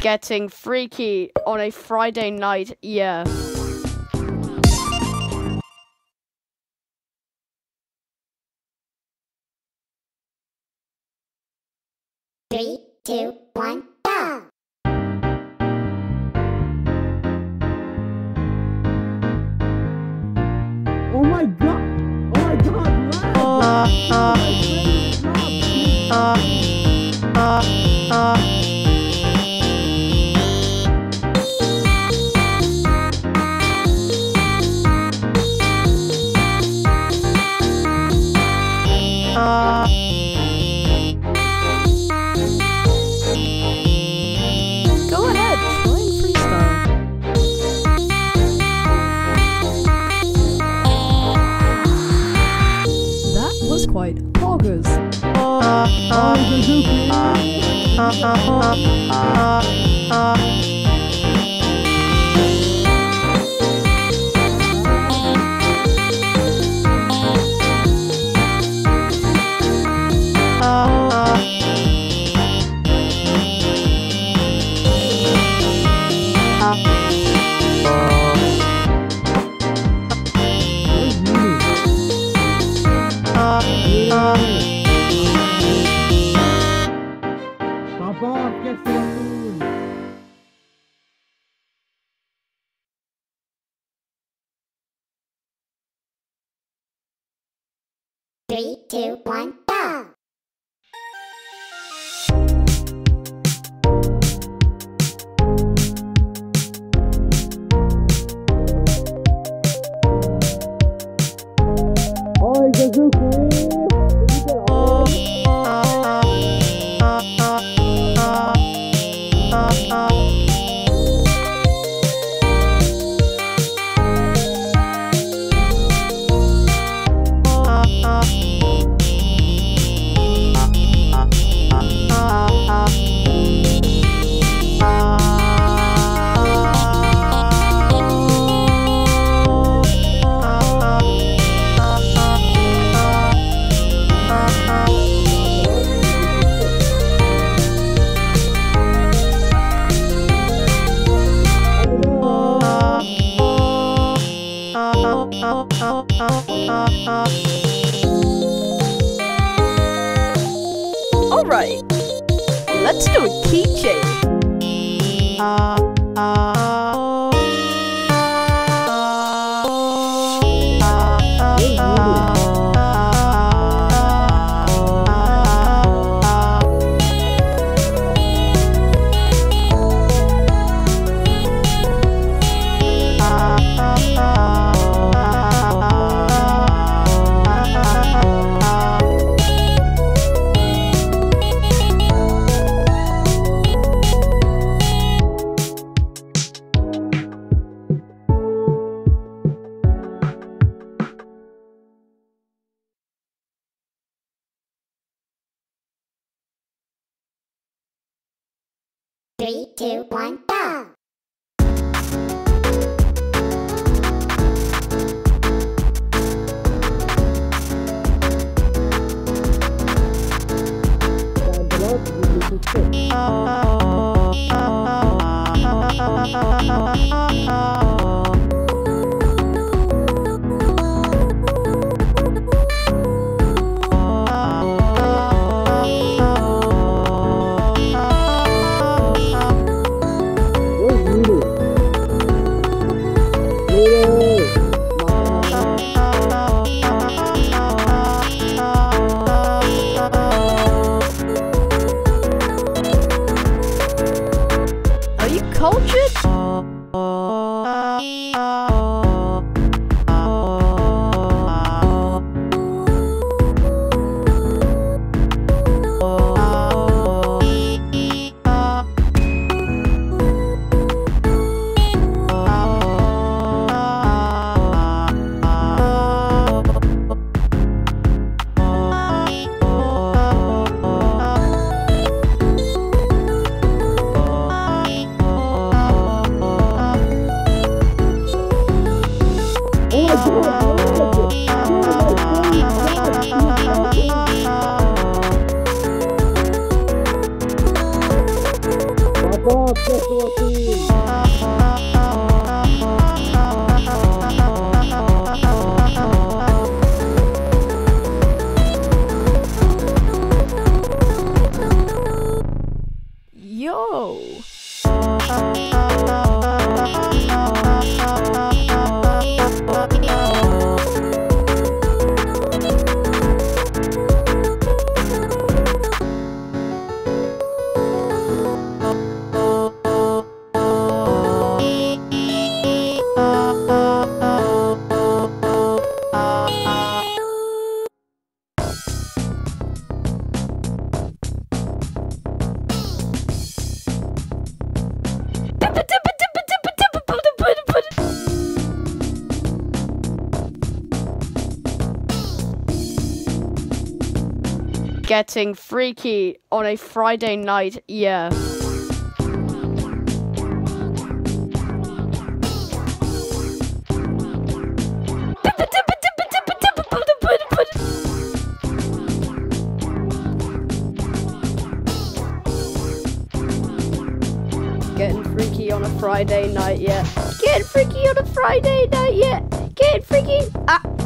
getting freaky on a Friday night, yeah. Three, two, one, go! Oh my god! Oh my god! Go ahead, try and freestyle. That was quite poggers. Papa, get the moon! Three, two, one, go! Oi, Kazuki! Alright, let's do a key change. Three, two, one, go! Are you cultured? Getting freaky on a Friday night, yeah. Getting freaky on a Friday night, yeah. Getting freaky on a Friday night, yeah. Getting freaky. Ah.